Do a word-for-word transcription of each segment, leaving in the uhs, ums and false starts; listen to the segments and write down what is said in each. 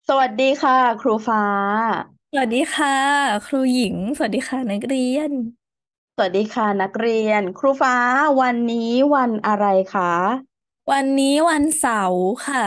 สวัสดีค่ะครูฟ้าสวัสดีค่ะครูหญิงสวัสดีค่ะนักเรียนสวัสดีค่ะนักเรียนครูฟ้าวันนี้วันอะไรคะวันนี้วันเสาร์ค่ะ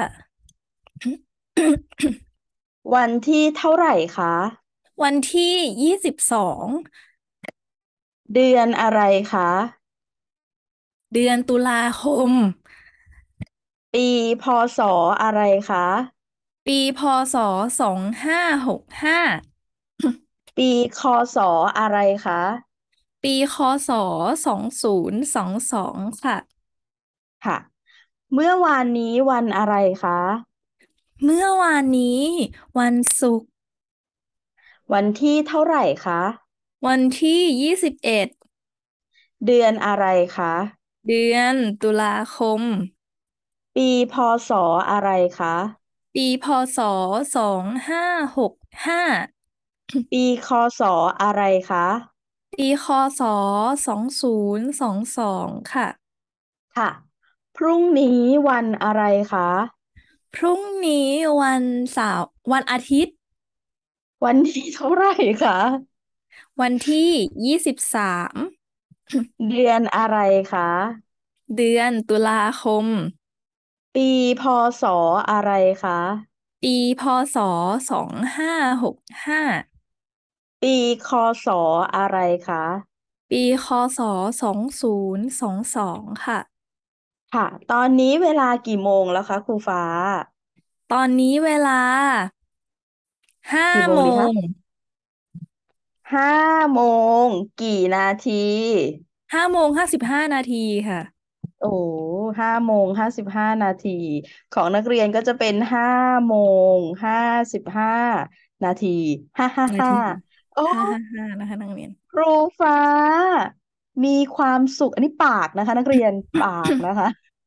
วันที่เท่าไหร่คะวันที่ยี่สิบสองเดือนอะไรคะเดือนตุลาคมปีพศอะไรคะปีพศสองห้าหกห้าปีคศอะไรคะปีคศสองศูนย์สองสองค่ะค่ะเมื่อวานนี้วันอะไรคะเมื่อวานนี้วันศุกร์วันที่เท่าไหร่คะวันที่ยี่สิบเอ็ดเดือนอะไรคะเดือนตุลาคมปีพศอะไรคะปีพศสองห้าหกห้าปีคศอะไรคะปีคศสองศูนย์สองสองค่ะค่ะพรุ่งนี้วันอะไรคะพรุ่งนี้วันเสาร์วันอาทิตย์วันที่เท่าไหร่คะวันที่ยี่สิบสามเดือนอะไรคะเดือนตุลาคมปีพศอะไรคะปีพศสองห้าหกห้าปีคศอะไรคะปีคศสองศูนย์สองสองค่ะค่ะตอนนี้เวลากี่โมงแล้วคะครูฟ้าตอนนี้เวลาห้ากี่โมงโมดีคะงห้าโมงกี่นาทีห้าโมงห้าสิบห้านาทีค่ะโอ้ห้าโมงห้าสิบห้านาทีของนักเรียนก็จะเป็นห้าโมงห้าสิบห้านาทีห้าห้าห้านาทีโอ้ห้าห้าห้านะคะนักเรียนครูฟ้ามีความสุขอันนี้ปากนะคะนักเรียนปากนะคะ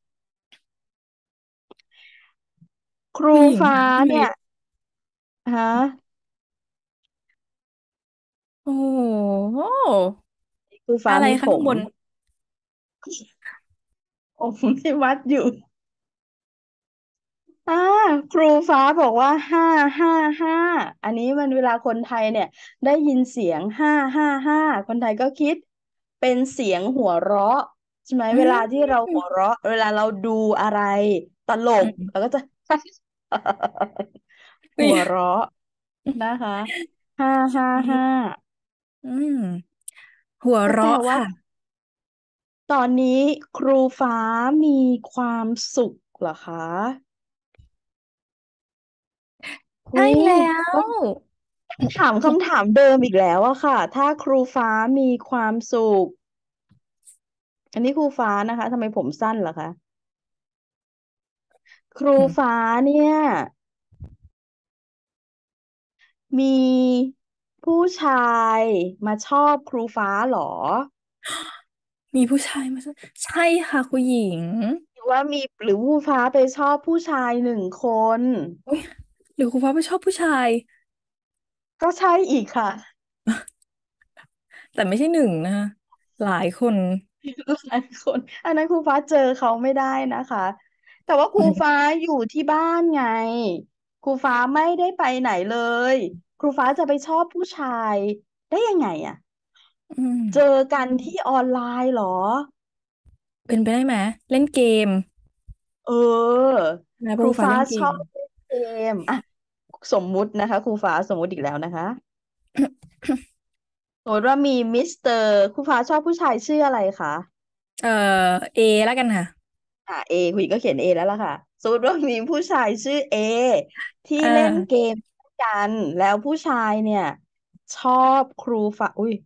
ครูผู้หญิงฟ้าทำไมเนี่ยฮะโอ้โหครูฟ้าอะไรมีผมคะข้างบนผมที่วัดอยู่อ่าครูฟ้าบอกว่าห้าห้าห้าอันนี้มันเวลาคนไทยเนี่ยได้ยินเสียงห้าห้าห้าคนไทยก็คิดเป็นเสียงหัวเราะใช่ไหมอืเวลาที่เราหัวมเราะเวลาเราดูอะไรตลกเราอืมก็จะหัวเราะนะคะห้าห้าห้าอืมหัวก็แปลว่าเราะค่ะตอนนี้ครูฟ้ามีความสุขเหรอคะใช่อุ้ยแล้วต้องถามคำถามเดิมอีกแล้วอะค่ะถ้าครูฟ้ามีความสุขอันนี้ครูฟ้านะคะทำไมผมสั้นเหรอคะครูฟ้าเนี่ยมีผู้ชายมาชอบครูฟ้าเหรอมีผู้ชายมาด้วยใช่ค่ะคุณหญิงหรือว่ามีหรือครูฟ้าไปชอบผู้ชายหนึ่งคนอุ๊ยหรือครูฟ้าไม่ชอบผู้ชายก็ใช่อีกค่ะแต่ไม่ใช่หนึ่งนะคะหลายคนหลายคนอันนั้นครูฟ้าเจอเขาไม่ได้นะคะแต่ว่าครูฟ้าอยู่ที่บ้านไงครูฟ้าไม่ได้ไปไหนเลยครูฟ้าจะไปชอบผู้ชายได้ยังไงอะอืมเจอกันที่ออนไลน์เหรอเป็นไปได้ไหมเล่นเกมเออนะเพครูฟ้าราะครูฟ้าเล่นเกมชอบเล่นเกมอะสมมุตินะคะครูฟ้าสมมุติอีกแล้วนะคะสมมติว่ามีมิสเตอร์ครูฟ้าชอบผู้ชายชื่ออะไรคะเอ่อเอแล้วกันค่ะอ่าเอคุณหญิงก็เขียนเอแล้วล่ะค่ะสมมติว่ามีผู้ชายชื่อเอที่เอเล่นเกอมด้วยกันแล้วผู้ชายเนี่ยชอบครูฟ้าอุ้ย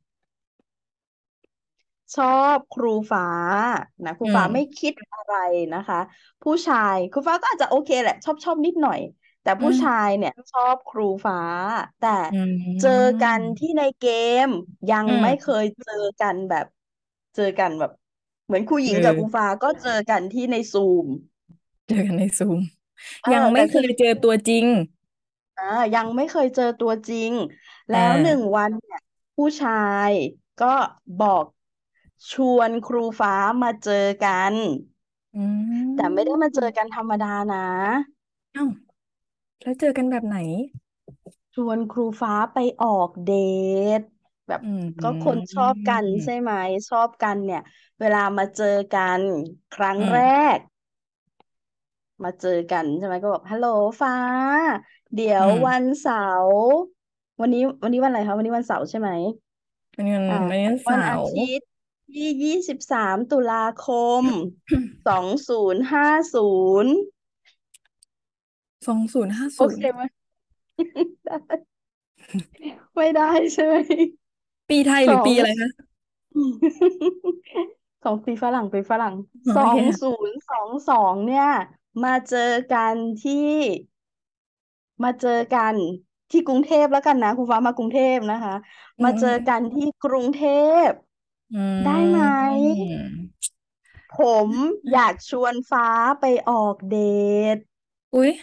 ชอบครูฟ้านะครูอืฟ้าไม่มคิดอะไรนะคะผู้ชายครูฟ้าก็อาจจะโอเคแหละชอบชอบนิดหน่อยแต่อืมผู้ชายเนี่ยชอบครูฟ้าแต่อืเจอมกันที่ในเกมยังอืมไม่เคยเจอกันแบบเจอกันแบบเหมือนครูหญิเองกับครูฟ้าอก็เจอกันที่ในซูมเจอกันในซูมเออยังไม่แต่คือเคยเจอตัวจริงอ่ายังไม่เคยเจอตัวจริงอ่แล้วหนึ่งาวันเนี่ยผู้ชายก็บอกชวนครูฟ้ามาเจอกันอืแต่ไม่ได้มาเจอมกันธรรมดานะเอ้าแล้วเจอกันแบบไหนชวนครูฟ้าไปออกเดทแบบอืก็คนชอบมกันใช่ไหมชอบกันเนี่ยเวลามาเจอกันครั้งแรอืมกมาเจอกันใช่ไหมก็บอกฮัลโหลฟ้าเดี๋ยวอืมวันเสาร์วันนี้วันนี้วันอะไรคะวันนี้วันเสาร์ใช่ไหมวันนี้วันอ่าวันนี้วันวันอาเสาร์ทิตย์ที่ยี่สิบสามตุลาคมสองศูนย์ห้าศูนย์สองศูนย์ห้าโอศูนย์เคไหมไม่ได้ใช่ไหมปีไทยหรือสองปีอะไรคะของปีฝรั่งปีฝรั่งอ๋อโอเคสองศูค่ะนย์สองสองเนี่ยมาเจอกันที่มาเจอกันที่กรุงเทพแล้วกันนะครูฟ้ามากรุงเทพนะคะอืมาเจอกันมที่กรุงเทพอืได้ไหมมอืมผมอยากชวนฟ้าไปออกเดทอุ๊ย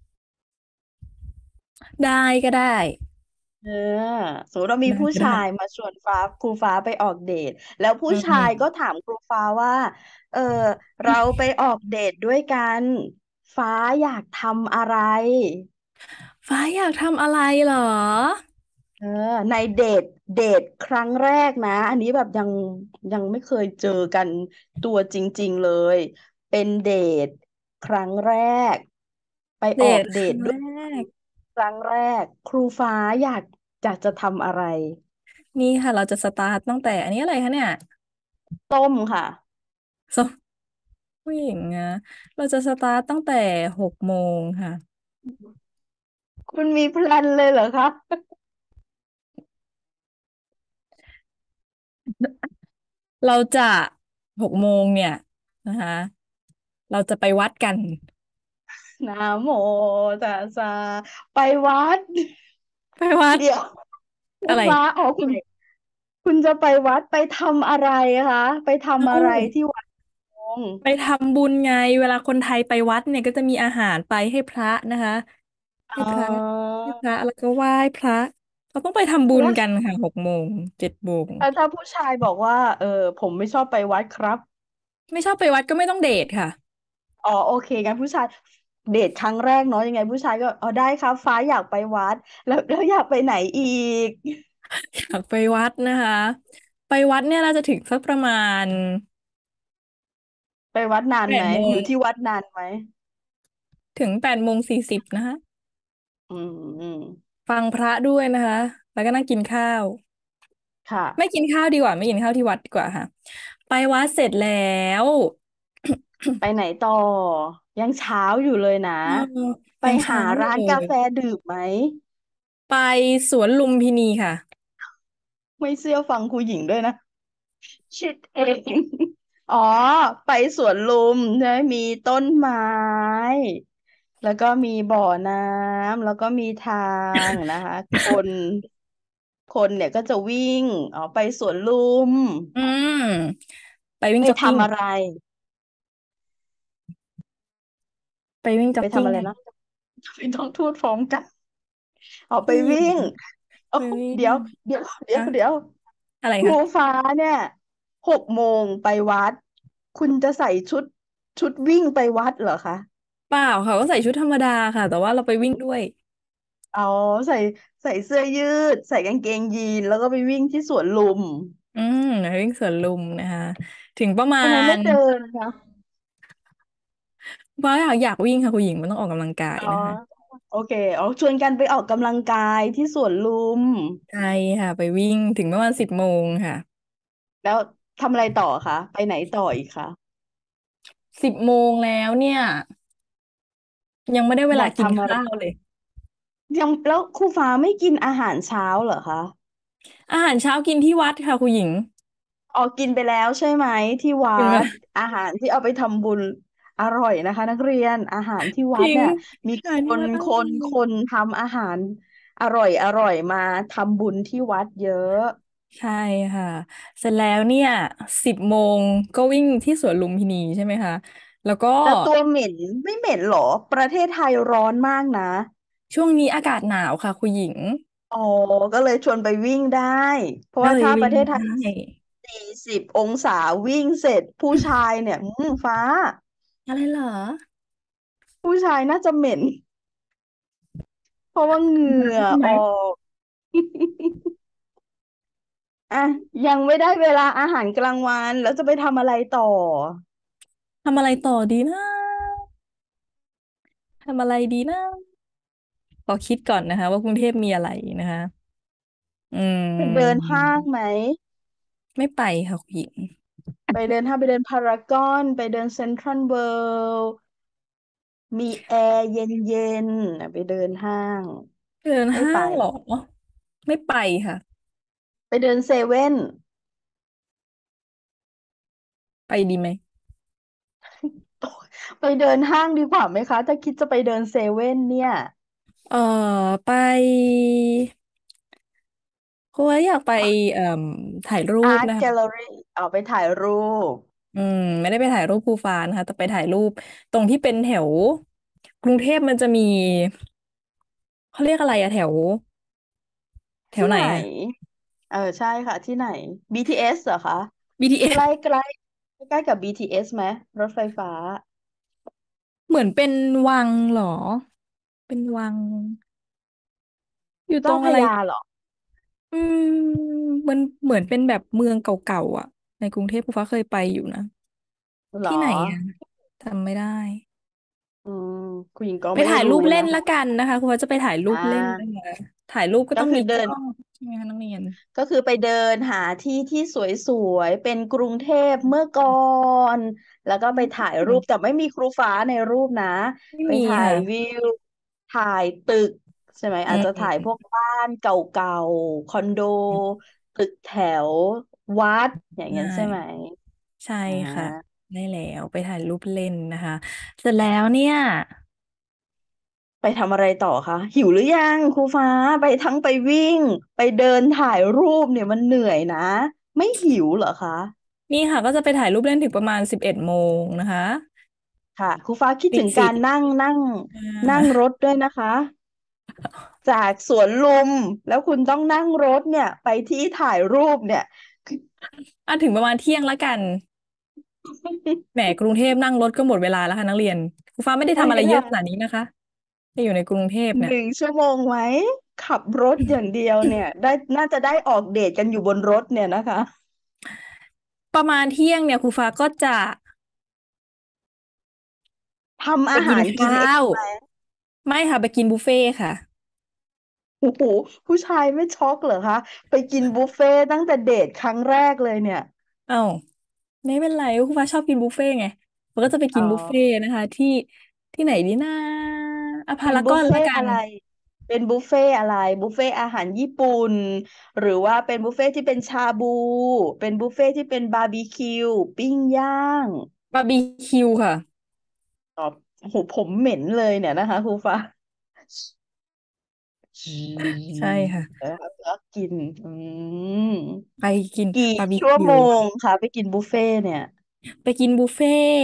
ได้ก็ได้เออสมมติว่ามีได้ผู้ชาก็ได้ยมาชวนฟ้าครูฟ้าไปออกเดทแล้วผู้อืชายก็มถามครูฟ้าว่าเออเราไปออกเดทด้วยกันฟ้าอยากทำอะไรฟ้าอยากทำอะไรเหรอเออในเดทเดทครั้งแรกนะอันนี้แบบยังยังไม่เคยเจอกันตัวจริงๆเลยเป็นเดทครั้งแรกไปเดออกทครั้งแรเดทด้วยกครั้งแรกครูฟ้าอยากอยากจะทำอะไรนี่ค่ะเราจะสตาร์ทตั้งแต่อันนี้อะไรคะเนี่ยต้มค่ะสผู้หญิงนะเราจะสตาร์ทตั้งแต่หกโมงค่ะคุณมีแพลนเลยเหรอคะเราจะหกโมงเนี่ยนะคะเราจะไปวัดกันนะโมตัสสะไปวัดไปวัดเดี๋ยวครูอะไรฟ้าอ๋อคุณคุณจะไปวัดไปทำอะไรคะไปเอทำอะไรที่าวัดงงไปทำบุญไงเวลาคนไทยไปวัดเนี่ยก็จะมีอาหารไปให้พระนะคะให้อ๋พระอให้พระแล้วก็ไหว้พระเราต้องไปทำบุญแล้วกันค่ะหกโมงเจ็ดโมงแล้วถ้าผู้ชายบอกว่าเออผมไม่ชอบไปวัดครับไม่ชอบไปวัดก็ไม่ต้องเดทค่ะอ๋อโอเคงั้นผู้ชายเดทครั้งแรกเนาะยังไงผู้ชายก็อ๋อได้ครับฟ้าอยากไปวัดแล้วแล้วอยากไปไหนอีกอยากไปวัดนะคะไปวัดเนี่ยเราจะถึงสักประมาณไปวัดนานไหมแปดโมงอยู่ที่วัดนานไหมถึงแปดโมงสี่สิบนะคะอืมอืมฟังพระด้วยนะคะแล้วก็นั่งกินข้าวค่ะไม่กินข้าวดีกว่าไม่กินข้าวที่วัดดีกว่าค่ะไปวัดเสร็จแล้วไปไหนต่อยังเช้าอยู่เลยนะเออไปหายังเช้าอยู่ร้านเลยกาแฟดื่มไหมไปสวนลุมพินีค่ะไม่เชื่อฟังครูหญิงด้วยนะ คิดเองอ๋อไปสวนลุมใช่ไหมมีต้นไม้แล้วก็มีบ่อน้ำแล้วก็มีทางนะคะคนคนเนี่ยก็จะวิ่งอ๋อไปสวนลุมอืมไปวิ่งไปจ็อกกิ้งทำอะไรไปวิ่งจ็ไปอกกิ้งค่ะทำอะไรนะไม่ต้องพูดพร้อมกันอ๋อไปผู้หญิงวิ่งโอ้ไปวิ่งเดี๋ยวเดี๋ยวเดี๋ยวอะเดี๋ยวครูอะไรคะฟ้าเนี่ยหกโมงไปวัดคุณจะใส่ชุดชุดวิ่งไปวัดเหรอคะเปล่าค่ะก็ใส่ชุดธรรมดาค่ะแต่ว่าเราไปวิ่งด้วยเอาใส่ใส่เสื้อยืดใส่กางเกงยีนแล้วก็ไปวิ่งที่สวนลุมอืมไปวิ่งสวนลุมนะคะถึงประมาทำไมไม่ณเดินคะว่าอยากอยากวิ่งค่ะคุณหญิงมันต้องออกกำลังกายอ๋อนะคะโอเคอ๋อชวนกันไปออกกำลังกายที่สวนลุมใช่ค่ะไปวิ่งถึงประมาณสิบโมงค่ะแล้วทำอะไรต่อคะไปไหนต่ออีกคะสิบโมงแล้วเนี่ยยังไม่ได้เวอยาลากินกทำอะไรข้าวเลยยังแล้วครูฟ้าไม่กินอาหารเช้าเหรอคะอาหารเช้ากินที่วัดค่ะคุณหญิงอ๋อกินไปแล้วใช่ไหมที่วักินไปดอาหารที่เอาไปทำบุญอร่อยนะคะนักเรียนอาหารที่จริงวัดเนี่ยมีอาหารที่คนวัดอคนร่อยคนทำอาหารอร่อยอร่อยมาทำบุญที่วัดเยอะใช่ค่ะเสร็จแล้วเนี่ยสิบโมงก็วิ่งที่สวนลุมพินีใช่ไหมคะแล้วก็แต่ตัวเหม็นไม่เหม็นหรอประเทศไทยร้อนมากนะช่วงนี้อากาศหนาวค่ะคุณหญิงอ๋อก็เลยชวนไปวิ่งได้เพราะก็ว่าถ้าปเลยวิ่งระเทศไทยได้สี่สิบองศาวิ่งเสร็จผู้ชายเนี่ยอืมฟ้าอะไรเหรอผู้ชายน่าจะเหม็นเพราะว่าเหงื่อใช่ไหมออก อ่ะยังไม่ได้เวลาอาหารกลางวันแล้วจะไปทำอะไรต่อทำอะไรต่อดีนะทำอะไรดีนะขอคิดก่อนนะคะว่ากรุงเทพมีอะไรนะคะอืไปเดินมห้างไหมไม่ไปค่ะคุณหญิงไปเดินห้างไปเดินพารากอนไปเดินเซ็นทรัลเวิลด์มีแอร์เย็นๆอ่ะไปเดินห้างเดินไม่ไปห้างเหรอไม่ไปค่ะไปเดินเซเว่นไปดีไหมไปเดินห้างดีกว่าไหมคะถ้าคิดจะไปเดินเซเว่นเนี่ยเออไปคุณว่าอยากไปเอ่มถ่ายรูอาร์ตปนะคะแกลเลอรี่เอาไปถ่ายรูปอืมไม่ได้ไปถ่ายรูปภูฟานนะคะแต่ไปถ่ายรูปตรงที่เป็นแถวกรุงเทพมันจะมีเขาเรียกอะไรอะแถวแถวที่ไหนไหนอะเออใช่ค่ะที่ไหน บี ที เอส เอสเหรอคะใกบี ที เอสล้ใกล้ใกล้กับ บี ที เอส ไหมรถไฟฟ้าเหมือนเป็นวังเหรอเป็นวังอยู่ตรเจ้าพระงอะไรยาเหรออืมมันเหมือนเป็นแบบเมืองเก่าๆอ่ะในกรุงเทพภูฟ้าเคยไปอยู่นะเหรอที่ไหนอะจำไม่ได้อืมคุณหญิงก็ไม่ไปถ่ายรูรู้ปเล่นละนะคะกันนะคะคุณว่าจะไปถ่ายรูอ่ปเล่นนะาคะถ่ายรูปก็ก็ต้องคือเดินมีกล้องใช่ไหมคะนักเรียนก็คือไปเดินหาที่ที่สวยๆเป็นกรุงเทพเมื่อก่อนแล้วก็อืไปถ่ายรูปแต่มไม่มีครูฟ้าในรูปนะไม่มีไปถ่ายค่ะวิวถ่ายตึกใช่ไหมอือาจจะถ่ายพวกมบ้านเก่าๆคอนโดตึกแถววัดอย่างใชเงี้ยใช่ไหม่ใช่อ่ค่ะาได้แล้วไปถ่ายรูปเล่นนะคะเสร็จแล้วเนี่ยไปทำอะไรต่อคะหิวหรือยังครูฟ้าไปทั้งไปวิ่งไปเดินถ่ายรูปเนี่ยมันเหนื่อยนะไม่หิวเหรอคะนี่ค่ะก็จะไปถ่ายรูปเล่นถึงประมาณสิบเอ็ดโมงนะคะค่ะครูฟ้าคิดถึงตีสี่การนั่งนั่งอ่นั่งราถด้วยนะคะจากสวนลุมแล้วคุณต้องนั่งรถเนี่ยไปที่ถ่ายรูปเนี่ยอ่ะถึงประมาณเที่ยงแล้วกันแหมกรุงเทพนั่งรถก็หมดเวลาแล้วค่ะนักเรียนคุณฟ้าไม่ได้ไม่ทำอะไรเยอะขนาได้ดนี้นะคะที่อยู่ในกรุงเทพเนี่ยหนึ่งชั่วโมงไหมขับรถอย่างเดียวเนี่ยได้น่าจะได้ออกเดทกันอยู่บนรถเนี่ยนะคะประมาณเที่ยงเนี่ยครูฟ้าก็จะทำอาไปกินหารกินข้าวเองไหมไม่ค่ะไปกินบุฟเฟ่ต์ค่ะโอ้โหผู้ชายไม่ช็อกเหรอคะไปกินบุฟเฟ่ต์ตั้งแต่เดทครั้งแรกเลยเนี่ยเอ้าไม่เป็นไรคุณฟ้าชอบกินบุฟเฟ่ต์ไงมันก็จะไปอ๋อกินบุฟเฟ่ต์นะคะที่ที่ไหนดีนะอะพารากเป็นบุฟอนละกันเฟ่ต์อะไรเป็นบุฟเฟ่ต์อะไรบุฟเฟ่ต์อาหารญี่ปุ่นหรือว่าเป็นบุฟเฟ่ต์ที่เป็นชาบูเป็นบุฟเฟ่ต์ที่เป็นบาร์บีคิวปิ้งย่างบาร์บีคิวค่ะตอบโอ้โหผมเหม็นเลยเนี่ยนะคะครูฟ้าจีใช่ค่ะนะครับแล้วกินอืมไปกินกี่บาร์บีชั่วโมคิวงคะไปกินบุฟเฟ่ต์เนี่ยไปกินบุฟเฟ่ต์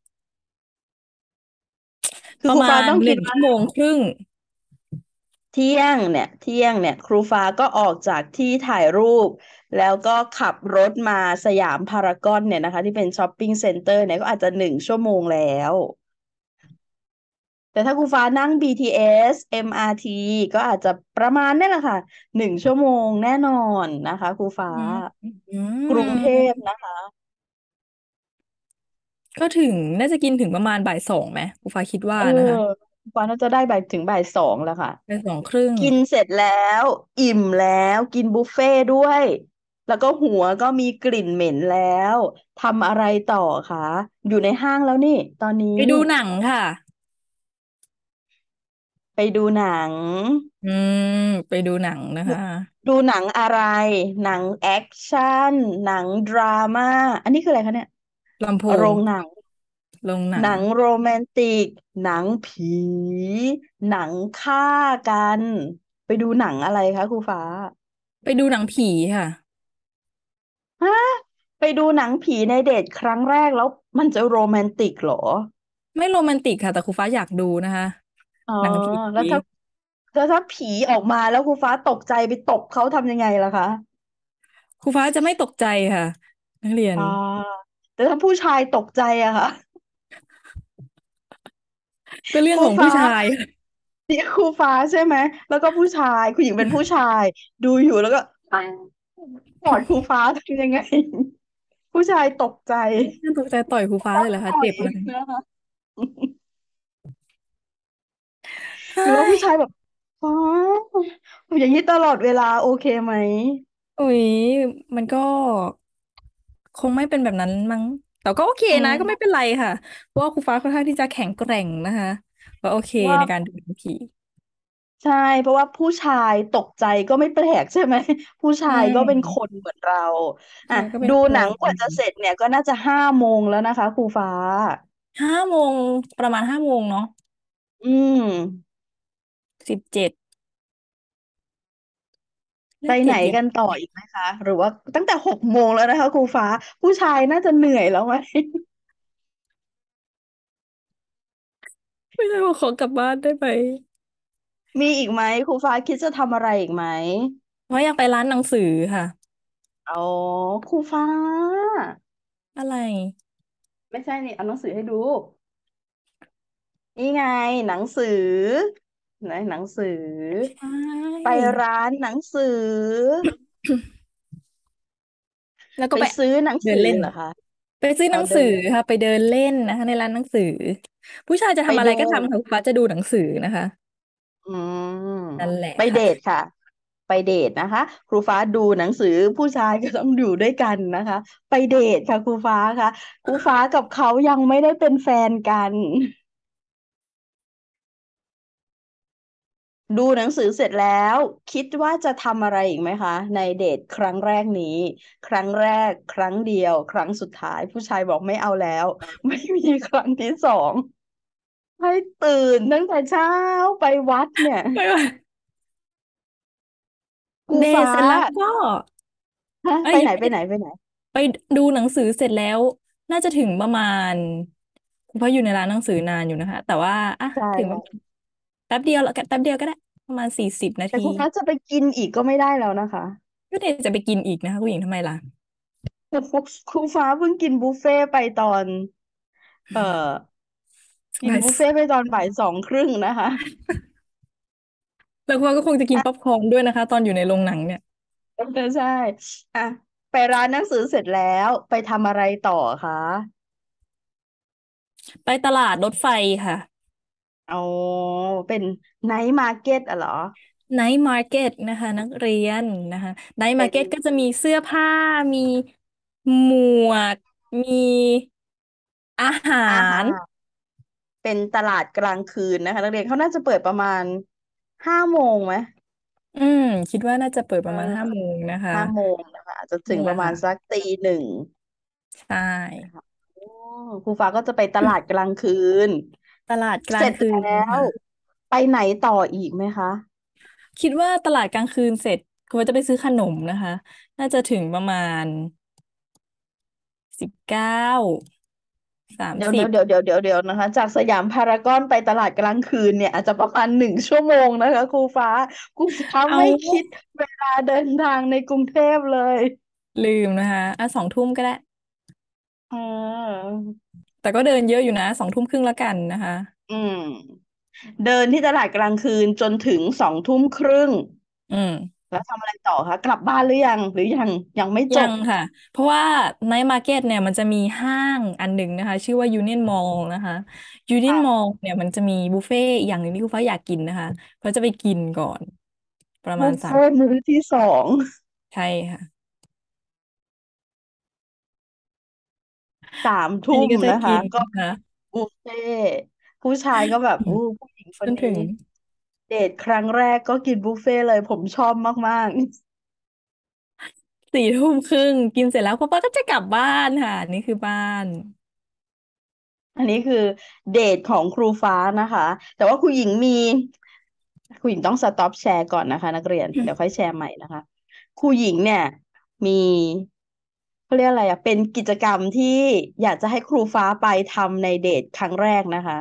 คือครูฟ้าประมาณต้องคิดว่าหนึ่งชั่วโมงครึ่งเที่ยงเนี่ยเที่ยงเนี่ยครูฟ้าก็ออกจากที่ถ่ายรูปแล้วก็ขับรถมาสยามพารากอนเนี่ยนะคะที่เป็นช้อปปิ้งเซ็นเตอร์เนี่ยก็อาจจะหนึ่งชั่วโมงแล้วแต่ถ้าครูฟ้านั่ง บี ที เอส เอ็ม อาร์ ที ก็อาจจะประมาณนี่แหละค่ะหนึ่งชั่วโมงแน่นอนนะคะครูฟ้าอืมอืกรุงเทพมนะคะก็ถึงน่าจะกินถึงประมาณบ่ายสองไหมกูฟ้าคิดว่าเออนะคะครูฟ้าน่าจะได้บ่ายถึงบ่ายสองแล้วค่ะบ่ายสองครึ่งกินเสร็จแล้วอิ่มแล้วกินบุฟเฟ่ต์ด้วยแล้วก็หัวก็มีกลิ่นเหม็นแล้วทำอะไรต่อคะอยู่ในห้างแล้วนี่ตอนนี้ไปดูหนังค่ะไปดูหนังอืมไปดูหนังนะคะดูหนังอะไรหนังแอคชั่นหนังดราม่าอันนี้คืออะไรคะเนี่ยลำโพงโรงหนังลงหนังหนังโรแมนติกหนังผีหนังฆ่ากันไปดูหนังอะไรคะครูฟ้าไปดูหนังผีค่ะฮะไปดูหนังผีในเดทครั้งแรกแล้วมันจะโรแมนติกเหรอไม่โรแมนติกค่ะแต่ครูฟ้าอยากดูนะคะอ๋อหนังผีแล้วถ้าแล้วถ้าผีออกมาแล้วครูฟ้าตกใจไปตบเขาทำยังไงล่ะคะครูฟ้าจะไม่ตกใจค่ะนักเรียนอ่าแต่ถ้าผู้ชายตกใจอะค่ะก็เรื่องของผู้ครูฟ้าชายนี่ครูฟ้าใช่ไหมแล้วก็ผู้ชายคุณหญิงเป็นผู้ชายดูอยู่แล้วก็ปังกอดครูฟ้าทำยังไงผู้ชายตกใจน่าตกใจต่อยครูฟ้าเลยเหรอคะต่อยเจ็บเลยนะคะเฮ้หรือว่าผู้ยชายแบบฟ้าอย่างนี้ตลอดเวลาโอเคไหมอุ๊ยมันก็คงไม่เป็นแบบนั้นมั้งแต่ก็โอเคอืนะก็ไม่เป็นมไรค่ะเพราะว่าครูฟ้าค่อนข้างที่จะแข็งแกร่งนะคะก็โอเคว่าในการดูผีใช่เพราะว่าผู้ชายตกใจก็ไม่แปลกใช่ไหมผู้ชาใช่ยก็เป็นคนเหมือนเราอ่ะใช่ก็เป็นดูคหนังกว่านจะเสร็จเนี่ยก็น่าจะห้าโมงแล้วนะคะครูฟ้าห้าโมงประมาณห้าโมงเนาะอืมสิบเจ็ดเลไปไหนขเจ็ดยังกันต่ออีกไหมคะหรือว่าตั้งแต่หกโมงแล้วนะคะครูฟ้าผู้ชายน่าจะเหนื่อยแล้วไหมไม่ได้ว่าขอกลับบ้านได้ไหมมีอีกไหมครูฟ้าคิดจะทำอะไรอีกไหมเพราะอยากไปร้านหนังสือค่ะอ๋อครูฟ้าอะไรไม่ใช่นี่เอาหนังสือให้ดูนี่ไงหนังสือไหนหนังสือใช่ไปร้านหนังสือไปแล้วก็ไปซื้อหนังสือเดินเล่นเหรอคะไปซื้อหนังสือเอาเดินค่ะไปเดินเล่นนะคะในร้านหนังสือผู้ชายจะทำอะไรไปดูก็ทำค่ะฟ้าจะดูหนังสือนะคะอืมนั่นแหละไปเดค่ะทค่ะไปเดทนะคะครูฟ้าดูหนังสือผู้ชายก็ต้องอยู่ด้วยกันนะคะไปเดทค่ะครูฟ้าค่ะครูฟ้ากับเขายังไม่ได้เป็นแฟนกันดูหนังสือเสร็จแล้วคิดว่าจะทำอะไรอีกไหมคะในเดทครั้งแรกนี้ครั้งแรกครั้งเดียวครั้งสุดท้ายผู้ชายบอกไม่เอาแล้วไม่มีครั้งที่สองให้ตื่นตั้งแต่เช้าไปวัดเนี่ยไปว่าเดทครูฟ้าเสร็จแล้วก็ฮะเอ้ยไปไหนยังไม่ได้ไปไหนไปไหนไปดูหนังสือเสร็จแล้วน่าจะถึงประมาณเพราะอยู่ในร้านหนังสือนานอยู่นะคะแต่ว่าอ่ะใช่ถึงประมาณแป๊บเดียวแล้วกันแป๊บเดียวก็ได้ประมาณสี่สิบนาทีแต่ครูฟ้าจะไปกินอีกก็ไม่ได้แล้วนะคะก็เดทจะไปกินอีกนะคะคุณหญิงทำไมล่ะครูฟ้าเพิ่งกินบุฟเฟ่ต์ไปตอนเอ่อกินบุฟเฟ่ต์ไปตอนบ่ายสองครึ่งนะคะแล้วก็ก็คงจะกินอ่ะป๊อปคอร์นด้วยนะคะตอนอยู่ในโรงหนังเนี่ยเออใช่อ่ะไปร้านหนังสือเสร็จแล้วไปทำอะไรต่อคะไปตลาดรถไฟค่ะเอาเป็นไนท์มาร์เก็ตอะเหรอไนท์มาร์เก็ตนะคะนักเรียนนะคะไนท์เป็นมาร์เก็ตก็จะมีเสื้อผ้ามีหมวกมีอาหาอาหารรเป็นตลาดกลางคืนนะคะนักเรียนเขาน่าจะเปิดประมาณห้าโมงไหมอืมคิดว่าน่าจะเปิดเอประมาณห้าโมองนะคะห้าโมงนะคะอาจจะถึงประมาณนั่นแหละค่ะสักตีหนึ่งใช่นะคะโอ้ครูฟ้าก็จะไปตลาดกลางคืนตลาดกลาเสร็จงคืนแล้วค่ะไปไหนต่ออีกไหมคะคิดว่าตลาดกลางคืนเสร็จคุณว่าจะไปซื้อขนมนะคะน่าจะถึงประมาณสิบเก้าสามเดี๋ยวสิบเดี๋ยวเดี๋ยวเดี๋ยวเดี๋ยวเดี๋ยวนะคะจากสยามพารากอนไปตลาดกลางคืนเนี่ยอาจจะประมาณหนึ่งชั่วโมงนะคะครูฟ้าครูฟ้าเอาไม่คิดเวลาเดินทางในกรุงเทพเลยลืมนะคะอ่ะสองทุ่มก็ได้เออแต่ก็เดินเยอะอยู่นะสองทุ่มครึ่งแล้วกันนะคะอืมเดินที่ตลาดกลางคืนจนถึงสองทุ่มครึ่งอืมแล้วทำอะไรต่อคะกลับบ้านหรือยังหรือยังยังไม่จบยังค่ะเพราะว่าไนท์มาร์เก็ตเนี่ยมันจะมีห้างอันหนึ่งนะคะชื่อว่ายูเนียนมอลนะคะยูเนียนมอลเนี่ยมันจะมีบุฟเฟ่ต์อย่างหนึ่งที่คุณฟ้าอยากกินนะคะเพราะจะไปกินก่อนประมาบุณสามฟเฟ่ต์มื้อที่สองใช่ค่ะสามทุ่มอันนี้ก็จะนะคะกินก็นะคะบุฟเฟ่ต์ผู้ชายก็แบบอู้ผู้หญิงคนนี้จนถึงเดทครั้งแรกก็กินบุฟเฟ่ต์เลยผมชอบมากสี่ทุ่มครึ่งกินเสร็จแล้วคุณฟ้าก็จะกลับบ้านค่ะนี่คือบ้านๆอันนี้คือเดทของครูฟ้านะคะแต่ว่าครูหญิงมีครูหญิงต้องสต็อปแชร์ก่อนนะคะนักเรียนเดี๋ยวค่อยแชร์ใหม่นะคะครูหญิงเนี่ยมีเขาเรียกอะไรอะเป็นกิจกรรมที่อยากจะให้ครูฟ้าไปทำในเดทครั้งแรกนะคะ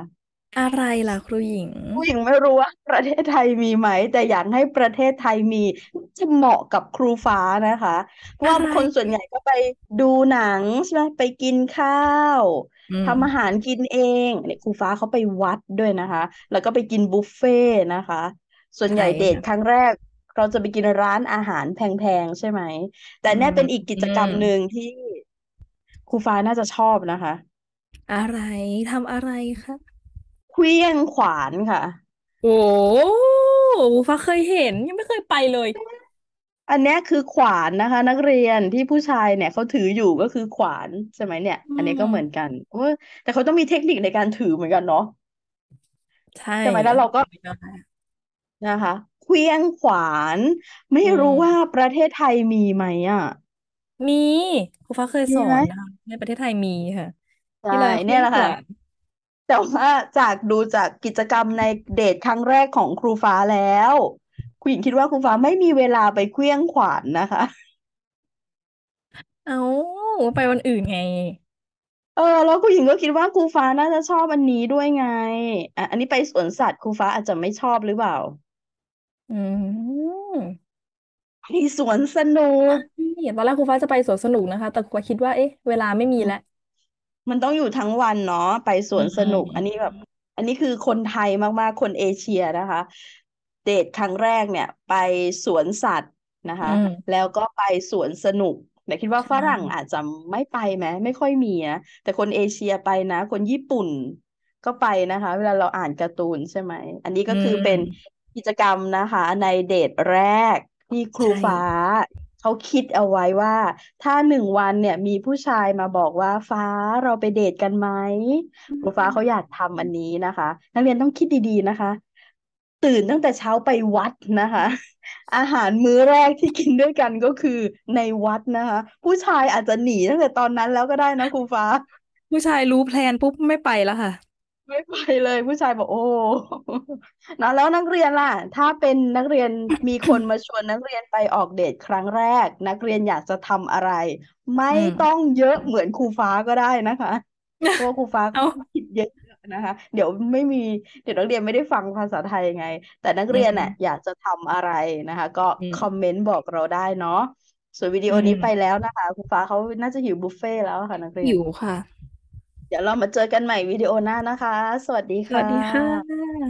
อะไรล่ะครูหญิงผู้หญิงไม่รู้ว่าประเทศไทยมีไหมแต่อยากให้ประเทศไทยมีจะเหมาะกับครูฟ้านะคะเพราะว่าอะไรคนส่วนใหญ่ก็ไปดูหนังใช่ไหมไปกินข้าวอืมทำอาหารกินเองเนี่ยครูฟ้าเขาไปวัดด้วยนะคะแล้วก็ไปกินบุฟเฟ่ต์นะคะส่วนใหใช่ญ่เดทครั้ค่ะงแรกเราจะไปกินร้านอาหารแพงๆใช่ไหมแต่อืมเนี่ยเป็นอีกกิอืมจกรรมหนึ่งที่ครูฟ้าน่าจะชอบนะคะอะไรทำอะไรคะเคลี้ยงขวานค่ะโอ้ฟ้าเคยเห็นยังไม่เคยไปเลยอันเนี้ยคือขวานนะคะนักเรียนที่ผู้ชายเนี่ยเขาถืออยู่ก็คือขวานใช่ไหมเนี่ยอือันนี้ก็เหมือนมกันโอ้ยแต่เขาต้องมีเทคนิคในการถือเหมือนกันเนาะใช่ใช่ไหมแล้วเราก็ไม่ได้นะคะเคลี้ยงขวานไม่อืรู้ว่ามประเทศไทยมีไหมอ่ะมีครูฟ้าเคยสมีไหมอนนะคะในประเทศไทยมีค่ะใช่กีฬาเคลื่เนี่ยแหละค่ะอนขวานแต่ว่าจากดูจากกิจกรรมในเดทครั้งแรกของครูฟ้าแล้วคุณหญิงคิดว่าครูฟ้าไม่มีเวลาไปเคลี้ยงขวานนะคะเอ้าไปวันอื่นไงเออแล้วครูหญิงก็คิดว่าครูฟ้าน่าจะชอบอันนี้ด้วยไงอ่ะอันนี้ไปสวนสัตว์ครูฟ้าอาจจะไม่ชอบหรือเปล่าอืมไปสวนสนุกนี่ตอนแรกครูฟ้าจะไปสวนสนุกนะคะแต่ครูฟ้าคิดว่าเอ๊ะเวลาไม่มีแล้วมันต้องอยู่ทั้งวันเนาะไปสอืวนสนุกอันนี้มแบบอันนี้คือคนไทยมากๆคนเอเชียนะคะเดทครั้งแรกเนี่ยไปสวนสัตว์นะคะอืมแล้วก็ไปสวนสนุกแต่คิดว่าใชฝรั่งอา่จจะไม่ไปไหมไม่ค่อยมีนะแต่คนเอเชียไปนะคนญี่ปุ่นก็ไปนะคะเวลาเราอ่านการ์ตูนใช่ไหมอันนี้อืก็คือเป็นมกิจกรรมนะคะในเดทแรกที่ครูใช่ฟ้าเขาคิดเอาไว้ว่า ถ้าหนึ่งวันเนี่ยมีผู้ชายมาบอกว่าฟ้าเราไปเดทกันไหมอืครูฟ้าเขาอยากมทำอันนี้นะคะนักเรียนต้องคิดดีๆนะคะตื่นตั้งแต่เช้าไปวัดนะคะอาหารมื้อแรกที่กินด้วยกันก็คือในวัดนะคะผู้ชายอาจจะหนีตั้งแต่ตอนนั้นแล้วก็ได้นะครูฟ้าผู้ชายรู้แพลนปุ๊บไม่ไปแล้วค่ะไม่ไปเลยผู้ชายบอกโอ้นะแล้วนักเรียนล่ะถ้าเป็นนักเรียนมีคนมาชวนนักเรียนไปออกเดทครั้งแรกนักเรียนอยากจะทำอะไรไม่อืมต้องเยอะเหมือนครูฟ้าก็ได้นะคะเพราะว่าครูฟ้าเอาคิดเยอะนะคะเดี๋ยวไม่มีเดี๋ยวนักเรียนไม่ได้ฟังภาษาไทยไงแต่นักอืเรียนน่ะอมยากจะทำอะไรนะคะก็อืมคอมเมนต์บอกเราได้เนาะส่วนวิดีอืโอนี้ไปแล้มวนะคะครูฟ้าเขาน่าจะหิวบุฟเฟ่ต์แล้วค่ะนักเรียนหิวค่ะเดี๋ยวเรามาเจอกันใหม่วิดีโอหน้านะคะสวัสดีค่สวัสดีค่ะะ